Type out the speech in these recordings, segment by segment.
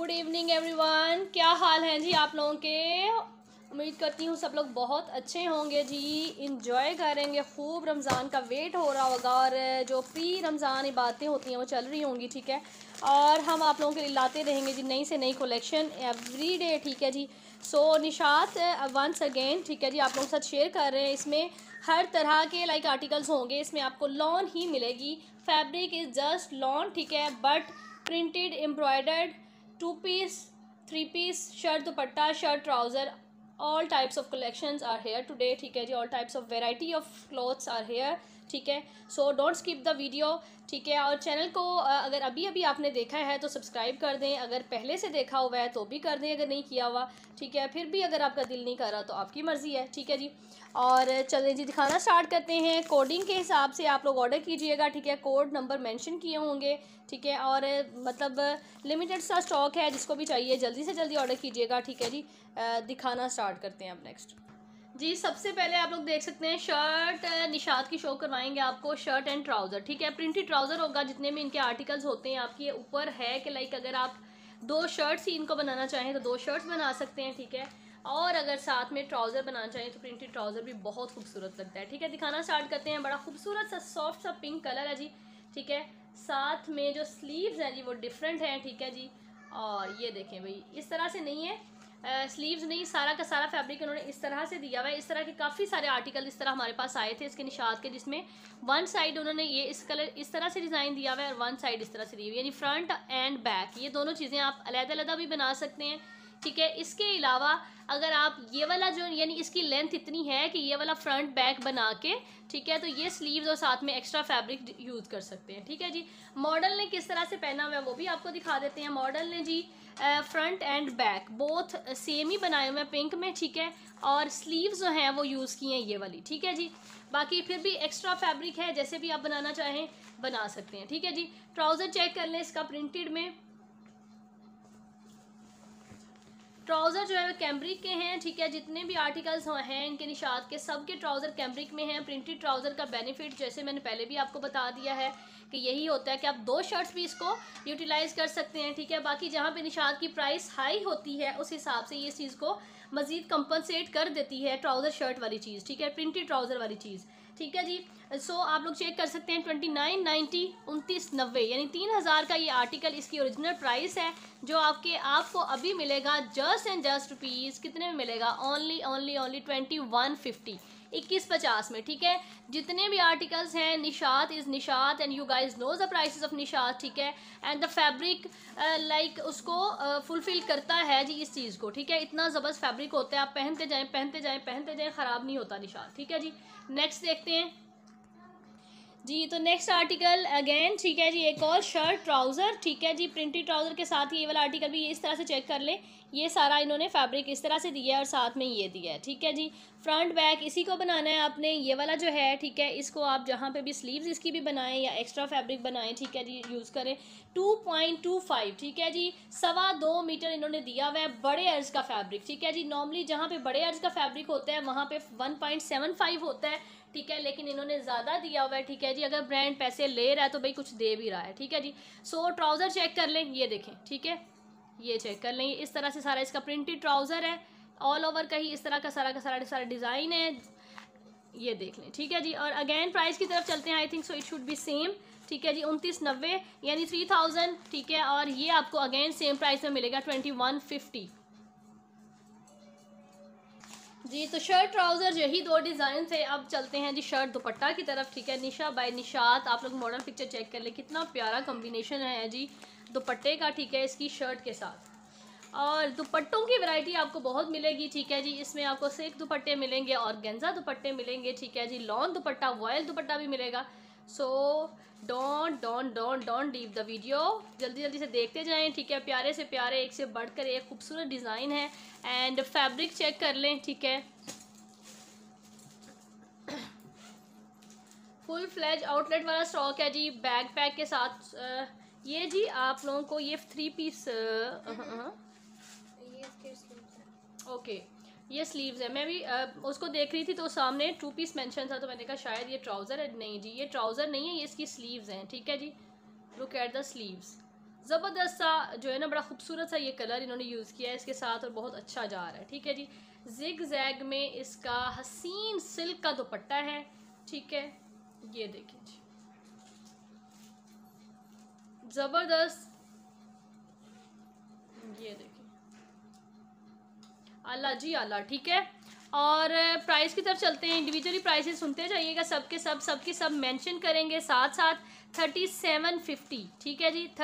Good evening everyone. क्या हाल है जी आप लोगों के। उम्मीद करती हूँ सब लोग बहुत अच्छे होंगे जी, इंजॉय करेंगे खूब। रमज़ान का वेट हो रहा होगा और जो प्री रमज़ान इबादतें होती हैं वो चल रही होंगी, ठीक है। और हम आप लोगों के लिए लाते रहेंगे जी नई से नई कलेक्शन एवरी डे, ठीक है जी। सो निशात वंस अगेन, ठीक है जी, आप लोगों के साथ शेयर कर रहे हैं। इसमें हर तरह के लाइक आर्टिकल्स होंगे। इसमें आपको लॉन ही मिलेगी, फैब्रिक इज़ जस्ट लॉन, ठीक है, but printed embroidered 2 piece 3 piece shirt dupatta shirt trouser, all types of collections are here today, ठीक है जी। All types of variety of clothes are here, ठीक है। So don't skip the video, ठीक है। और चैनल को अगर अभी अभी आपने देखा है तो सब्सक्राइब कर दें, अगर पहले से देखा हुआ है तो भी कर दें अगर नहीं किया हुआ, ठीक है। फिर भी अगर आपका दिल नहीं कर रहा तो आपकी मर्ज़ी है, ठीक है जी। और चलें जी दिखाना स्टार्ट करते हैं। कोडिंग के हिसाब से आप लोग ऑर्डर कीजिएगा, ठीक है। कोड नंबर मेंशन किए होंगे, ठीक है। और मतलब लिमिटेड सा स्टॉक है, जिसको भी चाहिए जल्दी से जल्दी ऑर्डर कीजिएगा, ठीक है जी। दिखाना स्टार्ट करते हैं अब नेक्स्ट जी। सबसे पहले आप लोग देख सकते हैं शर्ट निशात की शो करवाएंगे आपको, शर्ट एंड ट्राउज़र, ठीक है। प्रिंटेड ट्राउज़र होगा जितने भी इनके आर्टिकल्स होते हैं। आपके ऊपर है कि लाइक अगर आप 2 शर्ट्स ही इनको बनाना चाहें तो 2 शर्ट्स बना सकते हैं, ठीक है। और अगर साथ में ट्राउज़र बनाना चाहें तो प्रिंटेड ट्राउज़र भी बहुत खूबसूरत लगता है, ठीक है। दिखाना स्टार्ट करते हैं। बड़ा खूबसूरत सा सॉफ्ट सा पिंक कलर है जी, ठीक है। साथ में जो स्लीव्स हैं जी वो डिफरेंट हैं, ठीक है जी। और ये देखें भाई, इस तरह से नहीं है, स्लीव्स नहीं, सारा का सारा फैब्रिक उन्होंने इस तरह से दिया हुआ है। इस तरह के काफ़ी सारे आर्टिकल इस तरह हमारे पास आए थे इसके निशात के, जिसमें वन साइड उन्होंने ये इस कलर इस तरह से डिज़ाइन दिया हुआ है और वन साइड इस तरह से दी हुई है, यानी फ्रंट एंड बैक ये दोनों चीज़ें आप अलग-अलग भी बना सकते हैं, ठीक है। इसके अलावा अगर आप ये वाला जो यानी इसकी लेंथ इतनी है कि ये वाला फ्रंट बैक बना के, ठीक है, तो ये स्लीव्स और साथ में एक्स्ट्रा फैब्रिक यूज़ कर सकते हैं, ठीक है जी। मॉडल ने किस तरह से पहना हुआ है वो भी आपको दिखा देते हैं। मॉडल ने जी front and back both same ही बनाए हुए हैं पिंक में, ठीक है। और स्लीव्स जो हैं वो यूज़ किए हैं ये वाली, ठीक है जी। बाकी फिर भी एक्स्ट्रा फैब्रिक है, जैसे भी आप बनाना चाहें बना सकते हैं, ठीक है जी। ट्राउज़र चेक कर लें इसका प्रिंटेड में। ट्राउज़र जो है कैम्ब्रिक के हैं, ठीक है। जितने भी आर्टिकल्स हैं इनके निशात के सब के ट्राउज़र कैम्ब्रिक में हैं। प्रिंटेड ट्राउज़र का बेनिफिट जैसे मैंने पहले भी आपको बता दिया है कि यही होता है कि आप 2 शर्ट्स भी इसको यूटिलाइज़ कर सकते हैं, ठीक है। बाकी जहाँ पे निशात की प्राइस हाई होती है उस हिसाब से ये चीज़ को मज़ीद कंपनसेट कर देती है ट्राउज़र शर्ट वाली चीज़, ठीक है, प्रिंटेड ट्राउज़र वाली चीज़, ठीक है जी। सो आप लोग चेक कर सकते हैं 2990 2990 यानी 3000 का ये आर्टिकल इसकी ओरिजिनल प्राइस है, जो आपको अभी मिलेगा जस्ट एंड जस्ट रुपीज़ कितने में मिलेगा, ओनली 2150 2150 में, ठीक है। जितने भी आर्टिकल्स हैं Nishat is Nishat and you guys knows the prices of Nishat, ठीक है। एंड द फैब्रिक लाइक उसको फुलफिल करता है जी इस चीज़ को, ठीक है। इतना ज़बरदस्त फैब्रिक होता है, आप पहनते जाएं पहनते जाएं पहनते जाएं, ख़राब नहीं होता निशात, ठीक है जी। नेक्स्ट देखते हैं जी। तो नेक्स्ट आर्टिकल अगेन, ठीक है जी, एक और शर्ट ट्राउज़र, ठीक है जी। प्रिंटेड ट्राउज़र के साथ ये वाला आर्टिकल भी ये इस तरह से चेक कर लें। ये सारा इन्होंने फैब्रिक इस तरह से दिया है और साथ में ये दिया है, ठीक है जी। फ्रंट बैक इसी को बनाना है आपने, ये वाला जो है, ठीक है। इसको आप जहाँ पे भी स्लीव्स इसकी भी बनाएं या एक्स्ट्रा फैब्रिक बनाएं, ठीक है जी, यूज़ करें। 2.25, ठीक है जी, 2.25 मीटर इन्होंने दिया हुआ है बड़े अर्ज का फैब्रिक, ठीक है जी। नॉर्मली जहाँ पे बड़े अर्ज का फैब्रिक होता है वहाँ पे 1.75 होता है, ठीक है, लेकिन इन्होंने ज़्यादा दिया हुआ है, ठीक है जी। अगर ब्रांड पैसे ले रहा है तो भाई कुछ दे भी रहा है, ठीक है जी। सो ट्राउज़र चेक कर लें, ये देखें, ठीक है, ये चेक कर लें। इस तरह से सारा इसका प्रिंटेड ट्राउज़र है, ऑल ओवर का ही इस तरह का सारा डिज़ाइन है, ये देख लें, ठीक है जी। और अगेन प्राइस की तरफ चलते हैं, I think so it should be same, ठीक है जी। 2990 यानी 3000, ठीक है। और ये आपको अगेन सेम प्राइस में मिलेगा 2150 जी। तो शर्ट ट्राउज़र यही 2 डिज़ाइन थे। अब चलते हैं जी शर्ट दुपट्टा की तरफ, ठीक है। निशा बाय निशात, आप लोग मॉडल पिक्चर चेक कर ले, कितना प्यारा कॉम्बिनेशन है जी दुपट्टे का, ठीक है, इसकी शर्ट के साथ। और दुपट्टों की वैरायटी आपको बहुत मिलेगी, ठीक है जी। इसमें आपको सिल्क दुपट्टे मिलेंगे और गेंजा दुपट्टे मिलेंगे, ठीक है जी। लॉन दुपट्टा वॉयल दुपट्टा भी मिलेगा। So don't leave the video, जल्दी जल्दी से देखते जाएं, ठीक है। प्यारे से प्यारे एक से बढ़कर एक खूबसूरत डिज़ाइन है। एंड फैब्रिक चेक कर लें, ठीक है। फुल फ्लैज आउटलेट वाला स्टॉक है जी, बैग पैक के साथ। ये जी आप लोगों को ये 3 पीस ओके, ये स्लीव्स है। मैं भी उसको देख रही थी तो सामने 2 पीस मेंशन था, तो मैंने कहा शायद ये ट्राउज़र है। नहीं जी, ये ट्राउज़र नहीं है, ये इसकी स्लीव्स हैं, ठीक है जी। लुक एट द स्लीव्स, ज़बरदस्त सा जो है ना, बड़ा खूबसूरत सा ये कलर इन्होंने यूज़ किया है इसके साथ और बहुत अच्छा जा रहा है। ठीक है जी, जिग जैग में इसका हसीन सिल्क का दुपट्टा है। ठीक है, ये देखिए जी, ज़बरदस्त, ये देखिए, आला जी आला। ठीक है, और प्राइस की तरफ चलते हैं। इंडिविजुअली प्राइसेस सुनते जाइएगा, सबके सब मेंशन करेंगे साथ साथ। 3750, ठीक है जी,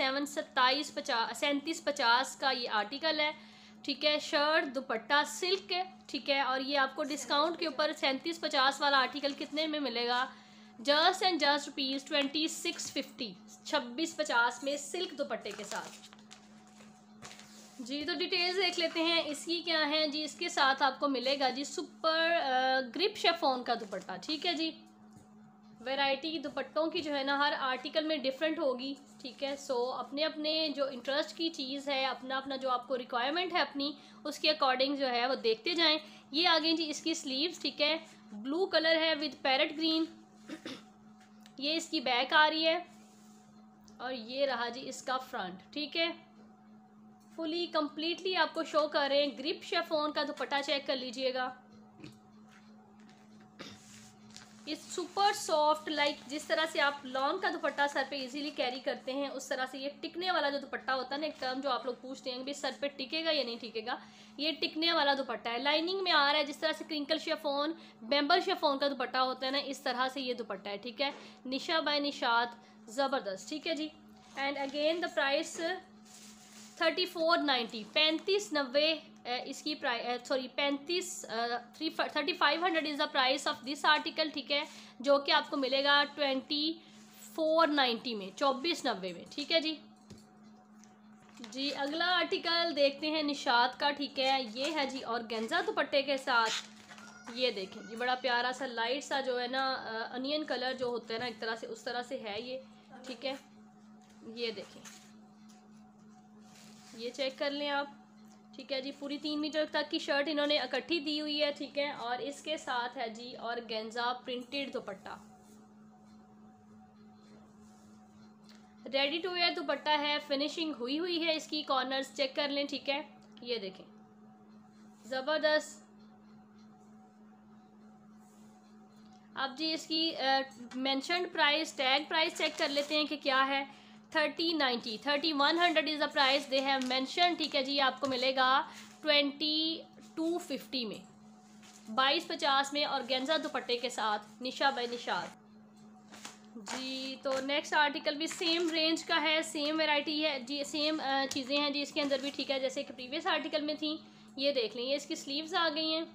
37 का ये आर्टिकल है। ठीक है, शर्ट दुपट्टा सिल्क है। ठीक है, और ये आपको डिस्काउंट के ऊपर 3750 वाला आर्टिकल कितने में मिलेगा? जस्ट एंड जस्ट रुपीज़ 2650, 2650 में सिल्क दुपट्टे के साथ जी। तो डिटेल्स देख लेते हैं इसकी क्या है जी। इसके साथ आपको मिलेगा जी सुपर ग्रिप शेफोन का दुपट्टा। ठीक है जी, वैरायटी दुपट्टों की जो है ना हर आर्टिकल में डिफरेंट होगी। ठीक है, सो अपने अपने जो इंटरेस्ट की चीज़ है, अपना अपना जो आपको रिक्वायरमेंट है अपनी, उसके अकॉर्डिंग जो है वो देखते जाएं। ये आ गई जी इसकी स्लीव्स। ठीक है, ब्लू कलर है विद पैरेट ग्रीन। ये इसकी बैक आ रही है और ये रहा जी इसका फ्रंट। ठीक है, फुली कंप्लीटली आपको शो कर रहे हैं। ग्रिप शेफोन का दुपट्टा चेक कर लीजिएगा। इस सुपर सॉफ्ट, लाइक जिस तरह से आप लॉन का दुपट्टा सर पे इजीली कैरी करते हैं, उस तरह से ये टिकने वाला जो दुपट्टा होता है ना, एक टर्म जो आप लोग पूछते हैं भी सर पे टिकेगा या नहीं टिकेगा, ये टिकने वाला दुपट्टा है। लाइनिंग में आ रहा है, जिस तरह से क्रिंकल शेफोन, बेम्बर शेफोन का दुपट्टा होता है ना, इस तरह से ये दुपट्टा है। ठीक है, निशा बाय निशात, ज़बरदस्त। ठीक है जी, एंड अगेन द प्राइस 3490, 3590 इसकी price, sorry 3500 is the price of this article. ठीक है, जो कि आपको मिलेगा 2490 में, 2490 में। ठीक है जी। जी अगला आर्टिकल देखते हैं निशात का। ठीक है, ये है जी ऑर्गेन्जा दुपट्टे के साथ। ये देखें जी, बड़ा प्यारा सा लाइट सा जो है ना अनियन कलर जो होता है ना, एक तरह से उस तरह से है ये। ठीक है, ये देखें, ये चेक कर लें आप। ठीक है जी, पूरी 3 मीटर तक की शर्ट इन्होंने इकट्ठी दी हुई है। ठीक है, और इसके साथ है जी organza printed dupatta, ready to wear dupatta है, फिनिशिंग हुई हुई है इसकी, कॉर्नर्स चेक कर लें। ठीक है, ये देखें, ज़बरदस्त। अब जी इसकी mentioned price, tag price check कर लेते हैं कि क्या है। 3090, 3100 is the price they have mention. ठीक है जी, आपको मिलेगा 2250 में, 2250 में ऑर्गेन्जा दुपट्टे के साथ, निशा बाय निशात जी। तो नेक्स्ट आर्टिकल भी सेम रेंज का है, सेम वैरायटी है जी, सेम चीज़ें हैं जी इसके अंदर भी। ठीक है, जैसे कि प्रीवियस आर्टिकल में थी। ये देख लें, ये इसकी स्लीव्स आ गई हैं,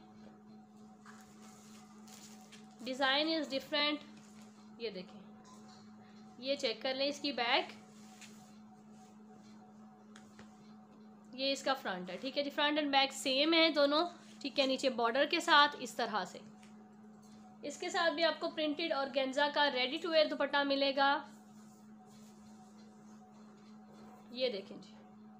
डिज़ाइन इज़ डिफरेंट। ये देखें, ये चेक कर लें इसकी बैक, ये इसका फ्रंट है। ठीक है जी, फ्रंट एंड बैक सेम है दोनों। ठीक है, नीचे बॉर्डर के साथ इस तरह से। इसके साथ भी आपको प्रिंटेड ऑर्गेन्जा का रेडी टू वेयर दुपट्टा मिलेगा। ये देखें जी,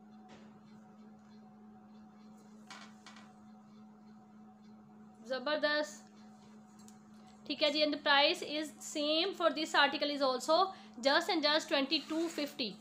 ज़बरदस्त। ठीक है जी, and the price is same for this article is also just and just 2250।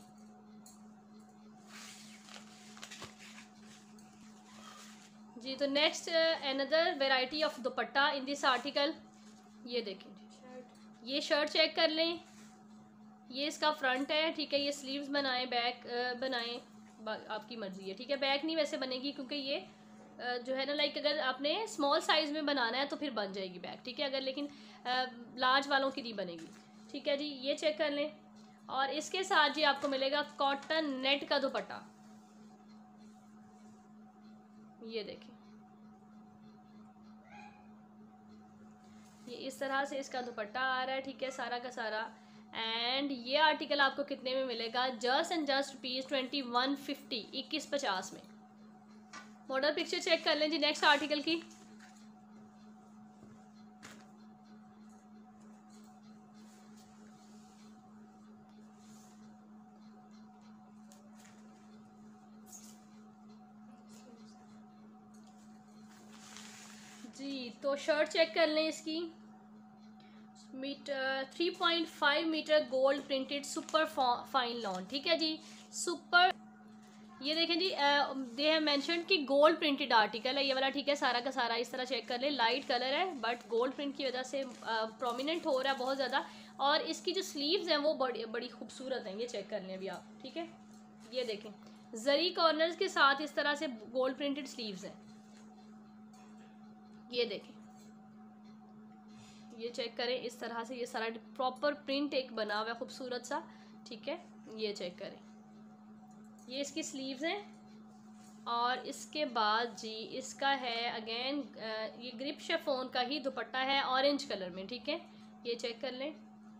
जी, तो next another variety of dupatta in this article. ये देखें जी, ये शर्ट चेक कर लें, ये इसका फ्रंट है। ठीक है, ये स्लीव्स बनाएं, बैक बनाएं, आपकी मर्जी है। ठीक है, बैक नहीं वैसे बनेगी क्योंकि ये जो है ना, लाइक अगर आपने स्मॉल साइज़ में बनाना है तो फिर बन जाएगी बैक। ठीक है, अगर लेकिन लार्ज वालों की नहीं बनेगी। ठीक है जी, ये चेक कर लें। और इसके साथ जी आपको मिलेगा कॉटन नेट का दुपट्टा। ये देखें, ये इस तरह से इसका दुपट्टा आ रहा है। ठीक है, सारा का सारा। एंड ये आर्टिकल आपको कितने में मिलेगा? जस्ट एंड जस्ट रुपीज़ 2150, 2150 में। मॉडल पिक्चर चेक कर लें जी नेक्स्ट आर्टिकल की। जी, तो शर्ट चेक कर लें इसकी। Metre 3.5 metre gold printed super fine lawn, ठीक है जी। सुपर, ये देखें जी, दे हैव मेंशन्ड कि गोल्ड प्रिंटेड आर्टिकल है ये वाला, ठीक है। सारा का सारा इस तरह चेक कर ले, लाइट कलर है बट गोल्ड प्रिंट की वजह से प्रोमिनेंट हो रहा है बहुत ज़्यादा। और इसकी जो स्लीव्स हैं वो बड़ी बड़ी खूबसूरत हैं, ये चेक कर लें अभी आप, ठीक है। ये देखें, जरी कॉर्नर्स के साथ इस तरह से गोल्ड प्रिंटेड स्लीव्स हैं, ये देखें, ये चेक करें इस तरह से, ये सारा प्रॉपर प्रिंट एक बना हुआ है खूबसूरत सा, ठीक है। ये चेक करें, ये इसकी स्लीव्स हैं। और इसके बाद जी इसका है अगेन ये ग्रिप शिफॉन का ही दुपट्टा है ऑरेंज कलर में, ठीक है। ये चेक कर लें,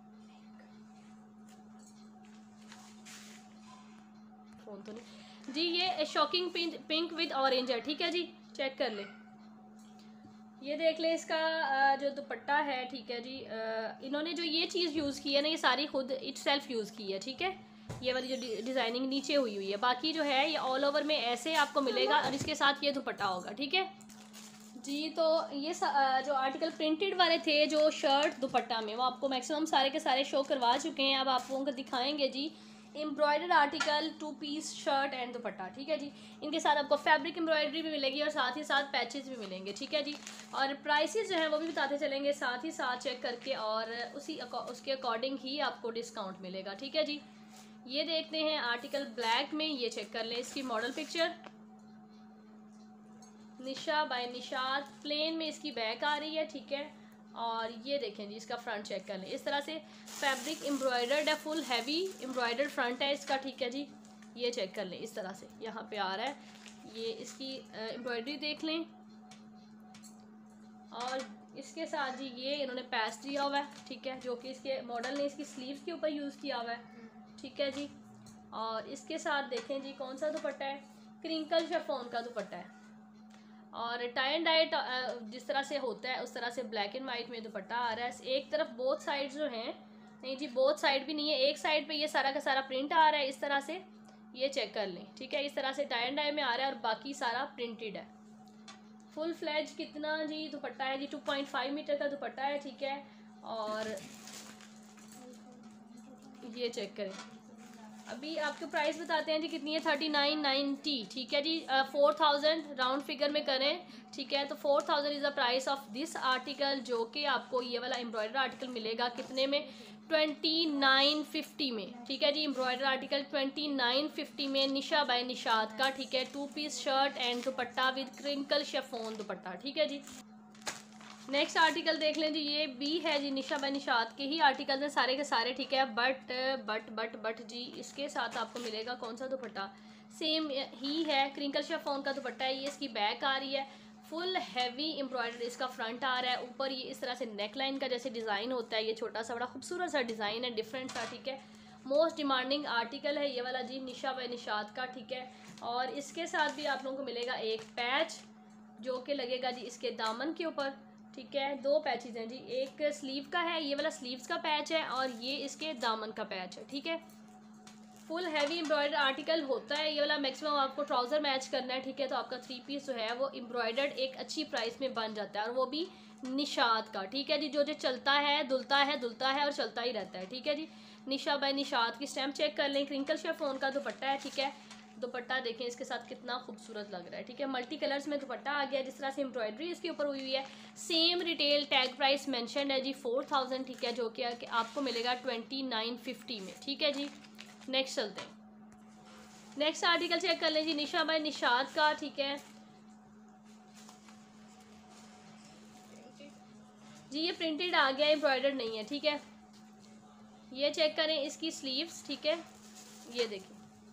फोन तो नहीं जी, ये शॉकिंग पिंक विद ऑरेंज है, ठीक है जी। चेक कर लें, ये देख लें इसका जो दुपट्टा है, ठीक है जी। इन्होंने जो ये चीज़ यूज़ की है ना, ये सारी खुद इट सेल्फ यूज़ की है, ठीक है। ये वाली जो डिज़ाइनिंग नीचे हुई हुई है, बाकी जो है ये ऑल ओवर में ऐसे आपको मिलेगा और इसके साथ ये दुपट्टा होगा, ठीक है जी। तो ये जो आर्टिकल प्रिंटेड वाले थे जो शर्ट दुपट्टा में, वो आपको मैक्सिमम सारे के सारे शो करवा चुके हैं। अब आप लोगों को दिखाएंगे जी embroidered article 2 piece shirt and dupatta, ठीक है जी। इनके साथ आपको फैब्रिक एम्ब्रॉयडरी भी मिलेगी और साथ ही साथ पैचेस भी मिलेंगे, ठीक है जी। और प्राइसेस जो है वो भी बताते चलेंगे साथ ही साथ चेक करके, और उसके अकॉर्डिंग ही आपको डिस्काउंट मिलेगा, ठीक है जी। ये देखते हैं आर्टिकल ब्लैक में, ये चेक कर लें इसकी model picture, Nisha by Nishat, plain में इसकी बैक आ रही है, ठीक है। और ये देखें जी इसका फ्रंट चेक कर लें, इस तरह से फैब्रिक एम्ब्रॉयडर्ड है, फुल हैवी एम्ब्रॉयडर्ड फ्रंट है इसका, ठीक है जी। ये चेक कर लें इस तरह से यहाँ पे आ रहा है, ये इसकी एम्ब्रॉयडरी देख लें। और इसके साथ जी ये इन्होंने पैच दिया हुआ है, ठीक है, जो कि इसके मॉडल ने इसकी स्लीव्स के ऊपर यूज़ किया हुआ है, ठीक है जी। और इसके साथ देखें जी कौन सा दुपट्टा है, क्रिंकल शिफॉन का दुपट्टा है। और टाई एंड डाई जिस तरह से होता है उस तरह से ब्लैक एंड वाइट में दुपट्टा आ रहा है। एक तरफ बोथ साइड जो हैं, नहीं जी बोथ साइड भी नहीं है, एक साइड पे ये सारा का सारा प्रिंट आ रहा है इस तरह से, ये चेक कर लें, ठीक है। इस तरह से टाई एंड डाई में आ रहा है और बाकी सारा प्रिंटेड है। फुल फ्लैज कितना जी दुपट्टा है जी, 2.5 मीटर का दुपट्टा है, ठीक है। और ये चेक करें, अभी आपको प्राइस बताते हैं जी कितनी है, 3990, ठीक है जी। 4000 राउंड फिगर में करें, ठीक है। तो 4000 is the price of this article, जो कि आपको ये वाला एम्ब्रॉयडर आर्टिकल मिलेगा कितने में, 2950 में, ठीक है जी। एम्ब्रॉयडर आर्टिकल 2950 में निशा बाय निशात का, ठीक है। 2 piece shirt and dupatta with crinkle chiffon dupatta, ठीक है जी। नेक्स्ट आर्टिकल देख लें जी, ये भी है जी निशा बाय निशात के ही आर्टिकल हैं सारे के सारे, ठीक है। बट जी इसके साथ आपको मिलेगा कौन सा दुपट्टा, सेम ही है, क्रिंकल शिफॉन का दुपट्टा है। ये इसकी बैक आ रही है, फुल हैवी एम्ब्रॉयडरी इसका फ्रंट आ रहा है। ऊपर ये इस तरह से नेक लाइन का जैसे डिज़ाइन होता है, ये छोटा सा बड़ा खूबसूरत सा डिज़ाइन है, डिफरेंट सा, ठीक है। मोस्ट डिमांडिंग आर्टिकल है ये वाला जी निशा बाय निशात का, ठीक है। और इसके साथ भी आप लोगों को मिलेगा एक पैच जो कि लगेगा जी इसके दामन के ऊपर, ठीक है। 2 पैचेज हैं जी, एक स्लीव का है, ये वाला स्लीव्स का पैच है, और ये इसके दामन का पैच है, ठीक है। फुल हैवी एम्ब्रॉयडर्ड आर्टिकल होता है ये वाला, मैक्सिमम आपको ट्राउज़र मैच करना है, ठीक है। तो आपका 3 पीस जो है वो एम्ब्रॉयडर्ड एक अच्छी प्राइस में बन जाता है, और वो भी निशात का, ठीक है जी। जो जो चलता है दुलता है और चलता ही रहता है, ठीक है जी। निशा बाय निशात की स्टैम्प चेक कर लें, क्रिंकल शिफॉन का दुपट्टा है, ठीक है। दुपट्टा देखें इसके साथ कितना खूबसूरत लग रहा है, ठीक है। मल्टी कलर्स में दुपट्टा आ गया, जिस तरह से एम्ब्रॉयडरी इसके ऊपर हुई हुई है। Same retail tag price mention है जी 4000, ठीक है, जो कि आपको मिलेगा 2950 में, ठीक है जी। नेक्स्ट चलते हैं, नेक्स्ट आर्टिकल चेक कर लें जी निशा बाय निशात का, ठीक है जी। ये प्रिंटेड आ गया, एम्ब्रॉयडर्ड नहीं है, ठीक है। ये चेक करें इसकी स्लीव्स, ठीक है, ये देखिए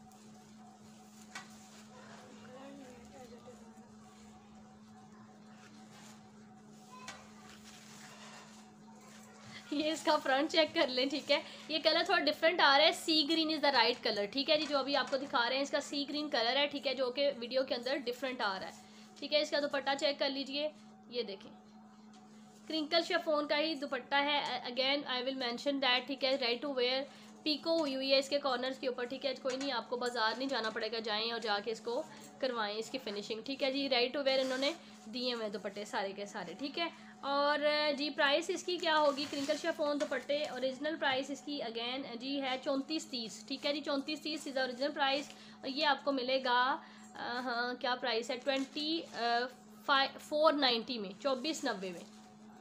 ये इसका फ्रंट चेक कर लें, ठीक है। ये कलर थोड़ा डिफरेंट आ रहा है, see green is the right colour, ठीक है जी। जो अभी आपको दिखा रहे हैं इसका सी ग्रीन कलर है, ठीक है, जो कि वीडियो के अंदर डिफरेंट आ रहा है, ठीक है। इसका दुपट्टा चेक कर लीजिए, ये देखें क्रिंकल शिफॉन का ही दुपट्टा है। Again I will mention that, ठीक है। रेडी टू वेयर पीको हुई हुई है इसके कॉर्नर्स के ऊपर, ठीक है। कोई नहीं, आपको बाजार नहीं जाना पड़ेगा, जाएं और जाके इसको करवाएं इसकी फिनिशिंग, ठीक है जी। रेडी टू वेयर इन्होंने दिए हुए दुपट्टे सारे के सारे, ठीक है। और जी प्राइस इसकी क्या होगी, क्रिंकल शिफॉन दुपट्टे ओरिजिनल प्राइस इसकी अगेन जी है 3430। ठीक है जी, 3430 इज़ ओरिजिनल प्राइस। और ये आपको मिलेगा हाँ क्या प्राइस है 490 में, 2490 में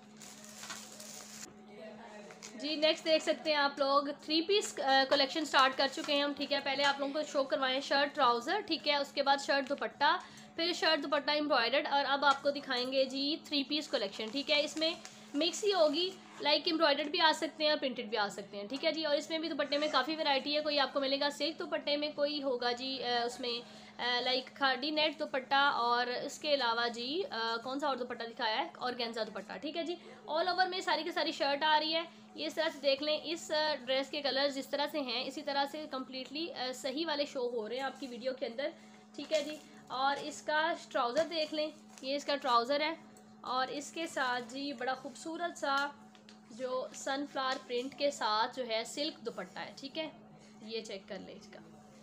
जी। नेक्स्ट देख सकते हैं आप लोग 3 पीस कलेक्शन स्टार्ट कर चुके हैं हम। ठीक है, पहले आप लोगों को शो करवाएं शर्ट ट्राउज़र, ठीक है, उसके बाद शर्ट दुपट्टा, फिर शर्ट दुपट्टा एम्ब्रॉयडर्ड, और अब आपको दिखाएंगे जी 3 पीस कलेक्शन। ठीक है, इसमें मिक्स ही होगी, लाइक एम्ब्रॉयडर्ड भी आ सकते हैं और प्रिंटेड भी आ सकते हैं। ठीक है जी, और इसमें भी दुपट्टे में काफ़ी वैरायटी है। कोई आपको मिलेगा सिल्क दुपट्टे में, कोई होगा जी उसमें लाइक खादी नेट दुपट्टा, और इसके अलावा जी कौन सा और दुपट्टा दिखाया है, ऑर्गेन्जा दुपट्टा। ठीक है जी, ऑल ओवर में सारी की सारी शर्ट आ रही है। ये इस तरह से देख लें, इस ड्रेस के कलर्स जिस तरह से हैं इसी तरह से कम्प्लीटली सही वाले शो हो रहे हैं आपकी वीडियो के अंदर। ठीक है जी, और इसका ट्राउज़र देख लें, ये इसका ट्राउज़र है, और इसके साथ जी बड़ा खूबसूरत सा जो सनफ्लावर प्रिंट के साथ जो है सिल्क दुपट्टा है। ठीक है, ये चेक कर लें, इसका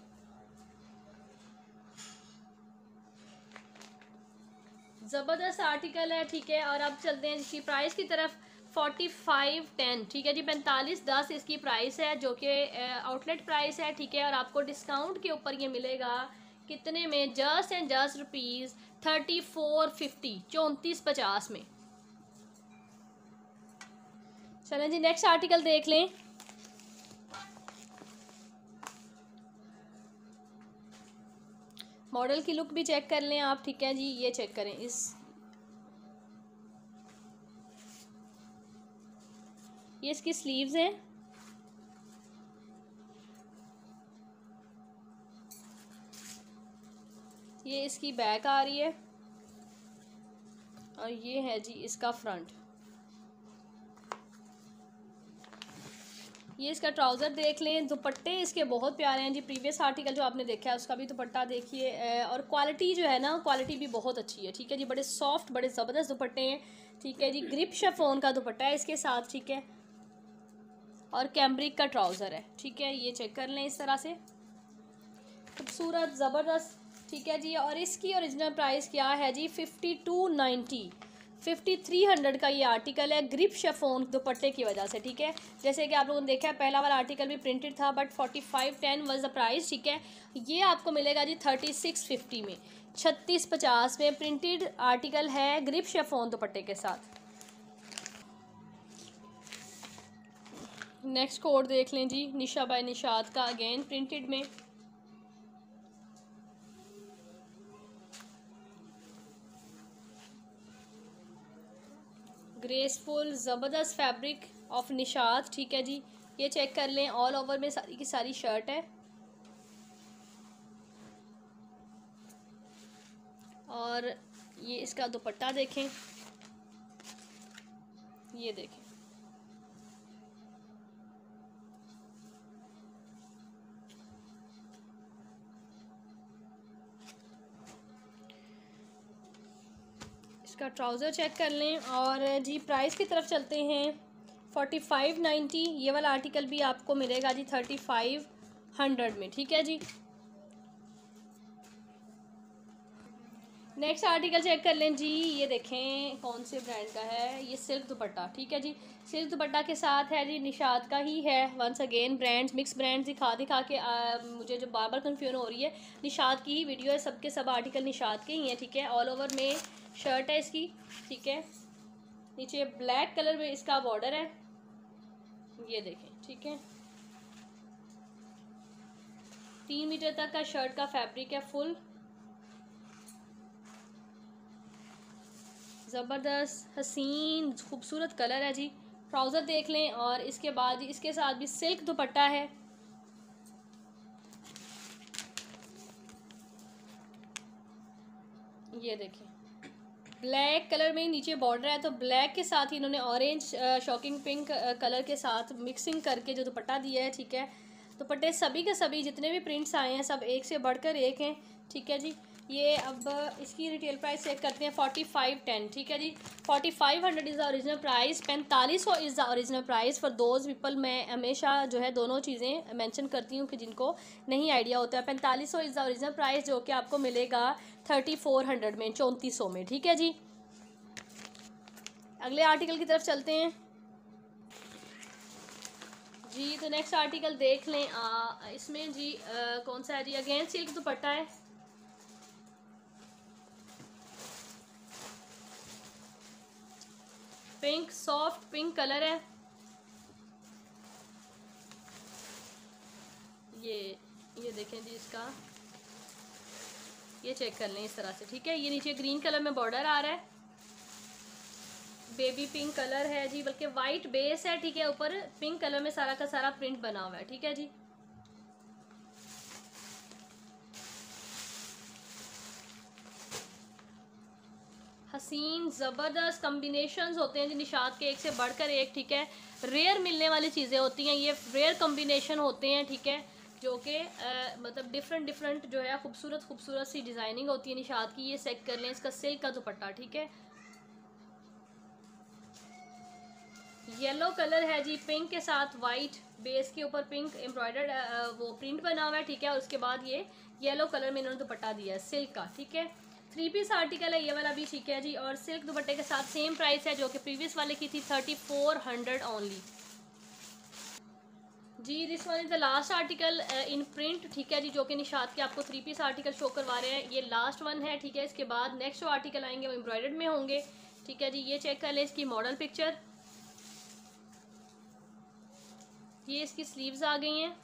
ज़बरदस्त आर्टिकल है। ठीक है, और अब चलते हैं इसकी प्राइस की तरफ। 4510, ठीक है जी, 4510 इसकी प्राइस है, जो कि आउटलेट प्राइस है। ठीक है, और आपको डिस्काउंट के ऊपर ये मिलेगा कितने में, जस्ट एंड जस्ट रुपीज़ 3450, 3450 में। चलें जी, नेक्स्ट आर्टिकल देख लें। मॉडल की लुक भी चेक कर लें आप। ठीक है जी, ये चेक करें, ये इसकी स्लीव्स हैं, ये इसकी बैक आ रही है, और ये है जी इसका फ्रंट। ये इसका ट्राउज़र देख लें। दुपट्टे इसके बहुत प्यारे हैं जी। प्रीवियस आर्टिकल जो आपने देखा है उसका भी दुपट्टा देखिए, और क्वालिटी जो है ना, क्वालिटी भी बहुत अच्छी है। ठीक है जी, बड़े सॉफ्ट बड़े ज़बरदस्त दुपट्टे हैं। ठीक है जी, ग्रिप शिफॉन का दुपट्टा है इसके साथ। ठीक है, और कैम्ब्रिक का ट्राउज़र है। ठीक है, ये चेक कर लें, इस तरह से खूबसूरत ज़बरदस्त। ठीक है जी, और इसकी ओरिजिनल प्राइस क्या है जी 5290, 5300 का ये आर्टिकल है, ग्रिप शिफॉन दुपट्टे की वजह से। ठीक है, जैसे कि आप लोगों ने देखा है पहला वाला आर्टिकल भी प्रिंटेड था, बट 4510 वाज द प्राइस। ठीक है, ये आपको मिलेगा जी 3650 में, 3650 में प्रिंटेड आर्टिकल है ग्रिप शिफॉन दुपट्टे के साथ। नेक्स्ट कोड देख लें जी, निशा बाय निशात का, अगेन प्रिंटेड में। ग्रेसफुल ज़बरदस्त फैब्रिक ऑफ निशात। ठीक है जी, ये चेक कर लें, ऑल ओवर में सारी की सारी शर्ट है, और ये इसका दुपट्टा देखें, ये देखें, इसका ट्राउज़र चेक कर लें। और जी प्राइस की तरफ चलते हैं। 4590 ये वाला आर्टिकल भी आपको मिलेगा जी 3500 में। ठीक है जी, नेक्स्ट आर्टिकल चेक कर लें जी, ये देखें कौन से ब्रांड का है, ये सिल्क दुपट्टा। ठीक है जी, सिल्क दुपट्टा के साथ है जी, निशात का ही है। Once again brands, mix brands दिखा के मुझे जो बार बार कन्फ्यूजन हो रही है, निशात की ही वीडियो है, सबके सब आर्टिकल निशात के ही हैं। ठीक है, ऑल ओवर में शर्ट है इसकी। ठीक है, नीचे ब्लैक कलर में इसका बॉर्डर है, ये देखें। ठीक है, 3 मीटर तक का शर्ट का फैब्रिक है, फुल ज़बरदस्त हसीन खूबसूरत कलर है जी। ट्राउज़र देख लें, और इसके बाद इसके साथ भी सिल्क दुपट्टा है। ये देखें, ब्लैक कलर में नीचे बॉर्डर है, तो ब्लैक के साथ ही इन्होंने ऑरेंज शॉकिंग पिंक कलर के साथ मिक्सिंग करके जो दुपट्टा दिया है। ठीक है, दुपट्टे सभी के सभी जितने भी प्रिंट्स आए हैं सब एक से बढ़कर एक हैं। ठीक है जी, ये अब इसकी रिटेल प्राइस चेक करते हैं 4510। ठीक है जी, 4500 is the original price, 4500 is the original price for those people. मैं हमेशा जो है दोनों चीज़ें मेंशन करती हूँ कि जिनको नहीं आइडिया होता है। 4500 इज़ द ओरिजिनल प्राइस, जो कि आपको मिलेगा 3400 में, 3400 में। ठीक है जी, अगले आर्टिकल की तरफ चलते हैं जी। तो नेक्स्ट आर्टिकल देख लें। इसमें जी कौन सा है जी, अगेन सिल्क दुपट्टा है। पिंक, सॉफ्ट पिंक कलर है। ये देखें जी, इसका ये चेक कर लें इस तरह से, ठीक है। ये नीचे ग्रीन कलर में बॉर्डर आ रहा है, बेबी पिंक कलर है जी, बल्कि वाइट बेस है, ठीक है। ऊपर पिंक कलर में सारा का सारा प्रिंट बना हुआ है, ठीक है जी। हसीन ज़बरदस्त कम्बिनेशंस होते हैं जी निशात के, एक से बढ़कर एक, ठीक है। रेयर मिलने वाली चीज़ें होती हैं, ये रेयर कम्बिनेशन होते हैं, ठीक है। जो कि मतलब डिफरेंट जो है खूबसूरत सी डिज़ाइनिंग होती है निशात की। ये चेक कर लें, इसका सिल्क का दुपट्टा, ठीक है। येलो कलर है जी, पिंक के साथ वाइट बेस के ऊपर पिंक एम्ब्रॉयडर्ड वो प्रिंट बना हुआ है, ठीक है। और उसके बाद ये येलो कलर में इन्होंने दुपट्टा दिया है सिल्क का, ठीक है। 3 पीस आर्टिकल है ये वाला भी, ठीक है जी। और सिल्क दुपट्टे के साथ सेम प्राइस है जो कि प्रीवियस वाले की थी, 3400 ओनली जी। This one is the last article in print, ठीक है जी, जो कि निशात के आपको 3 पीस आर्टिकल शो करवा रहे हैं। ये लास्ट वन है, ठीक है। इसके बाद नेक्स्ट जो आर्टिकल आएंगे वो एम्ब्रॉयडर्ड में होंगे, ठीक है जी। ये चेक कर लें इसकी मॉडल पिक्चर, ये इसकी स्लीव्स आ गई हैं।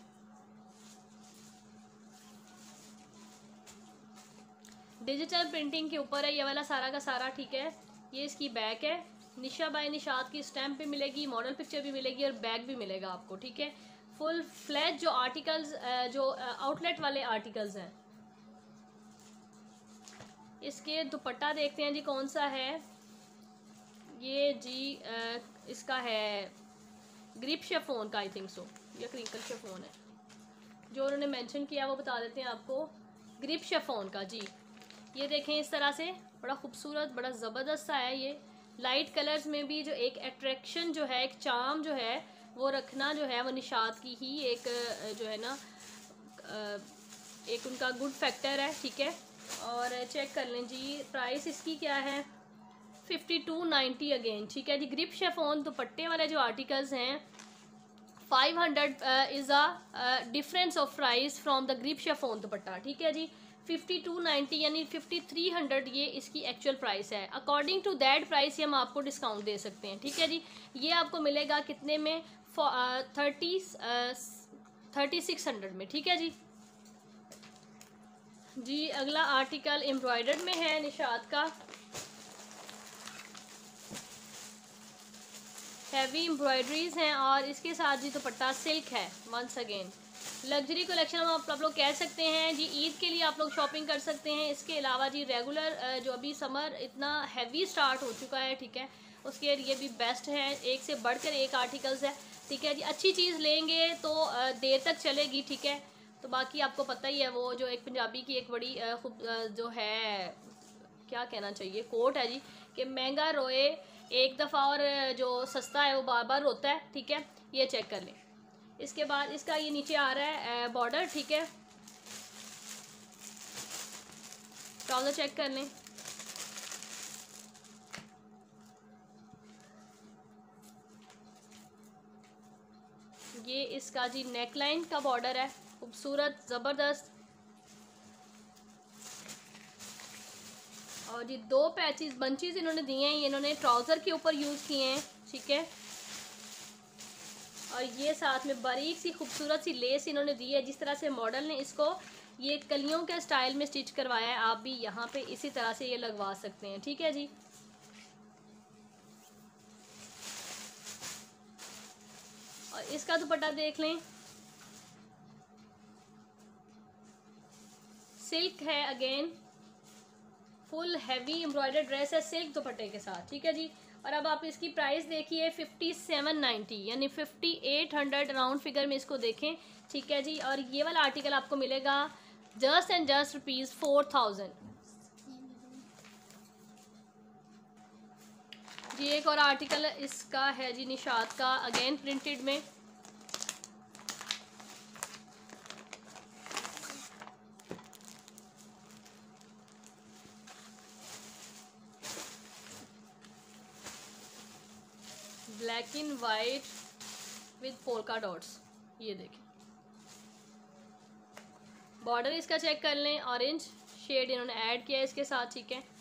डिजिटल प्रिंटिंग के ऊपर है ये वाला सारा का सारा, ठीक है। ये इसकी बैक है, निशा बाय निशात की स्टैम्प भी मिलेगी, मॉडल पिक्चर भी मिलेगी और बैग भी मिलेगा आपको, ठीक है। फुल फ्लैज जो आर्टिकल्स जो आउटलेट वाले आर्टिकल्स हैं। इसके दुपट्टा देखते हैं जी कौन सा है। ये जी इसका है ग्रिप शेफोन का, आई थिंक सो, या क्रिंकल शेफोन है, जो उन्होंने मेंशन किया वो बता देते हैं आपको। ग्रिप शेफोन का जी। ये देखें इस तरह से, बड़ा खूबसूरत, बड़ा ज़बरदस्त सा है ये। लाइट कलर्स में भी जो एक अट्रैक्शन जो है, एक चार्म जो है वो रखना जो है वो निशात की ही एक जो है ना एक उनका गुड फैक्टर है, ठीक है। और चेक कर लें जी, प्राइस इसकी क्या है, 5290 अगेन, ठीक है जी। ग्रिप शेफोन दुपट्टे वाले जो आर्टिकल्स हैं 500 is a difference of price from the grip chiffon dupatta, ठीक है जी। 5290 यानी 5300 ये इसकी एक्चुअल प्राइस है। अकॉर्डिंग टू दैट प्राइस हम आपको डिस्काउंट दे सकते हैं, ठीक है जी। ये आपको मिलेगा कितने में, 3600 में, ठीक है जी। जी अगला आर्टिकल एम्ब्रॉयडर्ड में है निशात का, हैवी एम्ब्रॉयडरीज हैं और इसके साथ जी दुपट्टा सिल्क है। वंस अगेन लग्जरी कलेक्शन आप लोग कह सकते हैं जी। ईद के लिए आप लोग शॉपिंग कर सकते हैं। इसके अलावा जी रेगुलर जो अभी समर इतना हैवी स्टार्ट हो चुका है, ठीक है, उसके लिए भी बेस्ट है। एक से बढ़कर एक आर्टिकल्स है, ठीक है जी। अच्छी चीज़ लेंगे तो देर तक चलेगी, ठीक है। तो बाकी आपको पता ही है वो जो एक पंजाबी की एक बड़ी खूब जो है, क्या कहना चाहिए, कोट है जी, कि महंगा रोए एक दफ़ा और जो सस्ता है वो बार बार होता है, ठीक है। ये चेक कर लें। इसके बाद इसका ये नीचे आ रहा है बॉर्डर, ठीक है। ट्राउज़र चेक कर लें। ये इसका जी नेकलाइन का बॉर्डर है, खूबसूरत ज़बरदस्त। और जी 2 पैचेस बंचेस इन्होंने दिए हैं, ये इन्होंने ट्राउज़र के ऊपर यूज़ किए हैं, ठीक है। और ये साथ में बारीक सी खूबसूरत सी लेस इन्होंने दी है। जिस तरह से मॉडल ने इसको ये कलियों के स्टाइल में स्टिच करवाया है, आप भी यहाँ पे इसी तरह से ये लगवा सकते हैं, ठीक है जी। और इसका दुपट्टा देख लें, सिल्क है again, full heavy embroidered dress है सिल्क दुपट्टे के साथ, ठीक है जी। और अब आप इसकी प्राइस देखिए 5790 यानी 5800 राउंड फिगर में इसको देखें, ठीक है जी। और ये वाला आर्टिकल आपको मिलेगा जस्ट एंड जस्ट ₹4000 जी। एक और आर्टिकल इसका है जी निशात का, अगेन प्रिंटेड में, black in white with polka dots. ये देखें, बॉर्डर इसका चेक कर लें, ऑरेंज शेड इन्होंने ऐड किया है इसके साथ, ठीक है।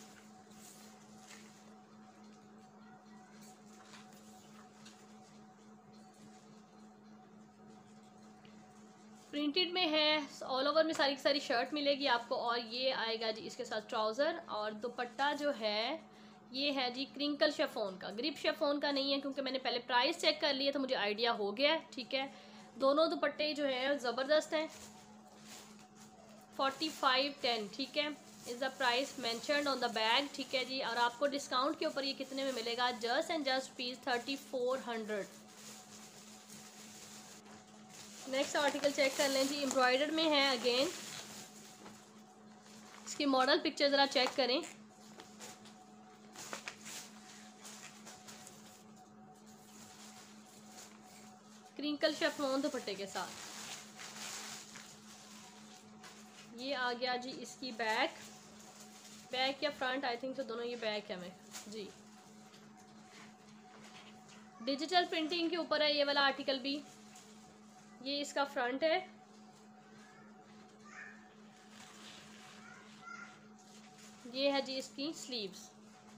प्रिंटेड में है, ऑल ओवर में सारी की सारी शर्ट मिलेगी आपको। और ये आएगा जी इसके साथ ट्राउज़र, और दुपट्टा जो है ये है जी क्रिंकल शेफोन का, ग्रिप शेफोन का नहीं है, क्योंकि मैंने पहले प्राइस चेक कर लिया तो मुझे आइडिया हो गया है, ठीक है। दोनों दुपट्टे जो है ज़बरदस्त हैं। 4510, ठीक है, is the price mentioned on the bag, ठीक है जी। और आपको डिस्काउंट के ऊपर ये कितने में मिलेगा? Just and just piece 3400। Next article check कर लें जी, एम्ब्रॉयडर्ड में है अगेन। इसकी मॉडल पिक्चर ज़रा चेक करें। क्रिंकल शेफोन दुपट्टे के साथ ये आ गया जी इसकी बैक या फ्रंट, आई थिंक तो दोनों ये बैक है मैं जी। डिजिटल प्रिंटिंग के ऊपर है ये वाला आर्टिकल भी। ये इसका फ्रंट है, ये है जी इसकी स्लीव्स।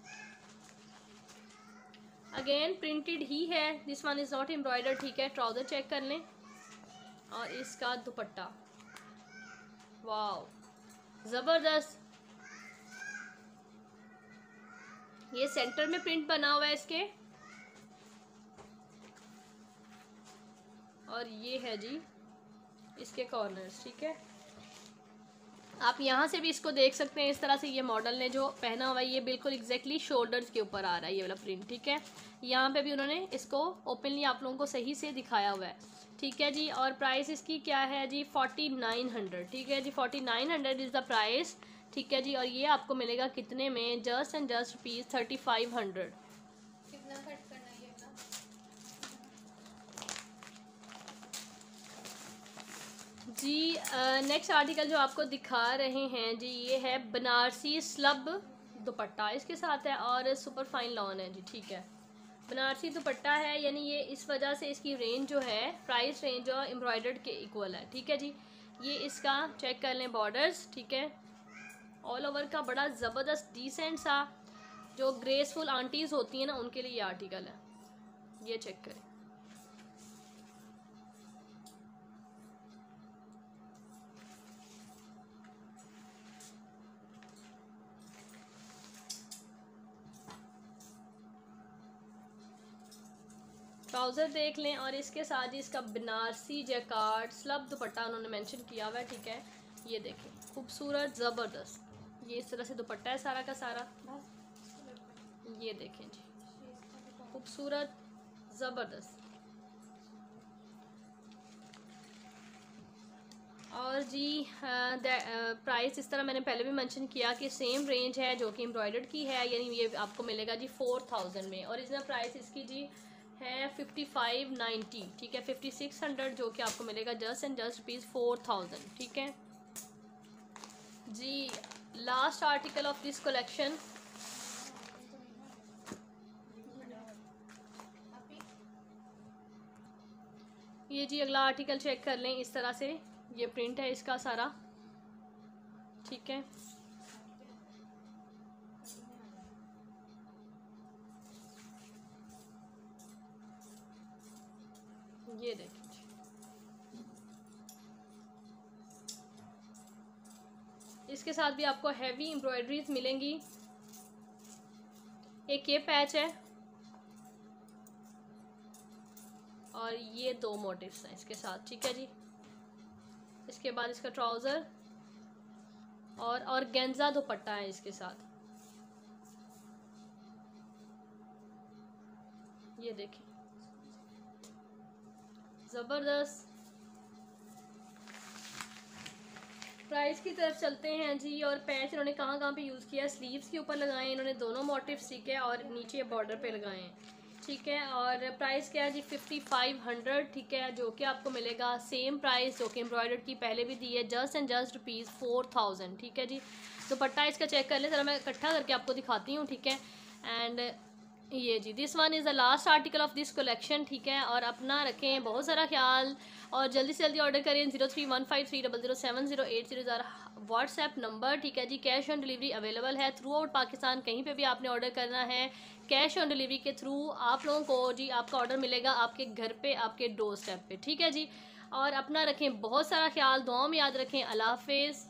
अगेन प्रिंटेड ही है, this one is not embroidered, ठीक है। ट्राउज़र चेक कर लें, और इसका दुपट्टा, वाव ज़बरदस्त। ये सेंटर में प्रिंट बना हुआ है इसके, और ये है जी इसके कॉर्नर्स, ठीक है। आप यहाँ से भी इसको देख सकते हैं, इस तरह से ये मॉडल ने जो पहना हुआ है ये बिल्कुल एग्जैक्टली शोल्डर्स के ऊपर आ रहा है ये वाला प्रिंट, ठीक है। यहाँ पे भी उन्होंने इसको ओपनली आप लोगों को सही से दिखाया हुआ है, ठीक है जी। और प्राइस इसकी क्या है जी? 4900, ठीक है जी। 4900 इज़ द प्राइस, ठीक है जी। और ये आपको मिलेगा कितने में? Just and just rupees 3500। कितना कट करना है ये अपना? जी नेक्स्ट आर्टिकल जो आपको दिखा रहे हैं जी, ये है बनारसी स्लब दुपट्टा इसके साथ है, और सुपर फाइन लॉन है जी, ठीक है। बनारसी दुपट्टा है, यानी ये इस वजह से इसकी रेंज जो है, प्राइस रेंज जो एम्ब्रॉयडर्ड के इक्वल है, ठीक है जी। ये इसका चेक कर लें बॉर्डर्स, ठीक है। ऑल ओवर का बड़ा ज़बरदस्त डिसेंट सा, जो ग्रेसफुल आंटीज़ होती हैं ना उनके लिए ये आर्टिकल है। ये चेक करें, ट्राउज़र देख लें, और इसके साथ ही इसका बनारसी जैकार्ड स्लब दुपट्टा उन्होंने मेंशन किया हुआ है, ठीक है। ये देखें, खूबसूरत ज़बरदस्त, ये इस तरह से दुपट्टा है सारा का सारा। ये देखें जी, खूबसूरत ज़बरदस्त। और जी प्राइस इस तरह मैंने पहले भी मेंशन किया कि सेम रेंज है जो कि एम्ब्रॉयडर्ड की है, यानी ये आपको मिलेगा जी 4000 में। और इसमें प्राइस इसकी जी है 5590, ठीक है। 5600 जो कि आपको मिलेगा जस्ट एंड जस्ट रुपीज़ 4000, ठीक है जी। Last article of this collection, ये जी अगला आर्टिकल चेक कर लें। इस तरह से ये प्रिंट है इसका सारा, ठीक है। ये देखिए, इसके साथ भी आपको हैवी एम्ब्रॉयडरीज मिलेंगी। एक ये पैच है, और ये दो मोटिव्स हैं इसके साथ, ठीक है जी। इसके बाद इसका ट्राउज़र और गेंजा दुपट्टा है इसके साथ। ये देखिए, ज़बरदस्त। प्राइस की तरफ चलते हैं जी। और पैच इन्होंने कहाँ कहाँ पे यूज़ किया? स्लीव्स के ऊपर लगाए इन्होंने दोनों मोटिव्स, ठीक है, और नीचे बॉर्डर पे लगाए हैं, ठीक है। और प्राइस क्या है जी? 5500, ठीक है, जो कि आपको मिलेगा सेम प्राइस जो कि एम्ब्रॉयडर्ड की पहले भी दी है, जस्ट एंड जस्ट रुपीज़ 4000, ठीक है जी। दुपट्टा इसका चेक कर लें, ज़रा मैं इकट्ठा करके आपको दिखाती हूँ, ठीक है। एंड ये जी, this one is the last article of this collection, ठीक है। और अपना रखें बहुत सारा ख्याल और जल्दी से जल्दी ऑर्डर करें। 0315300708 ज़ारा व्हाट्सएप नंबर, ठीक है जी। कैश ऑन डिलीवरी अवेलेबल है थ्रू आउट पाकिस्तान, कहीं पे भी आपने ऑर्डर करना है कैश ऑन डिलीवरी के थ्रू आप लोगों को जी आपका ऑर्डर मिलेगा आपके घर पे, आपके डोर स्टेप पे, ठीक है जी। और अपना रखें बहुत सारा ख्याल, दुआओं में याद रखें। अल्लाह हाफिज़।